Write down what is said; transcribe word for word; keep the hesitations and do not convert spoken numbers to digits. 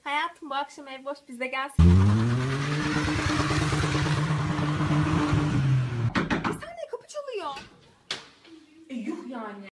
Hayatım bu akşam ev boş, bize gelsin. Bir saniye, kapı çalıyor. E, yuh yani.